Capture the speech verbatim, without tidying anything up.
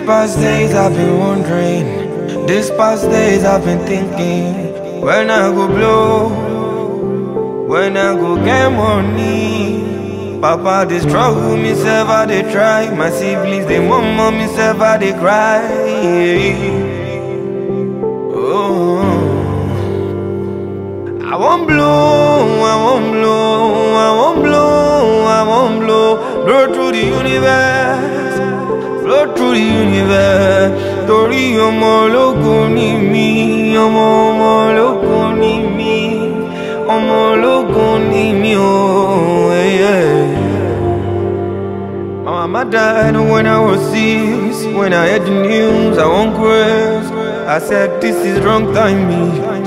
past days I've been wondering, these past days I've been thinking, when I go blow, when I go get money. Papa, they struggle, me self, I they try. My siblings, they mama, me self, I they cry. Oh, I won't blow, I won't blow, I won't blow, I won't blow. Blow through the universe, flow through the universe. Tori omo logo ni mi, omo omo logo ni mi, omo logo ni mi, oh yeah. My mama died when I was six. When I heard the news, I won't craze. I said this is wrong timing.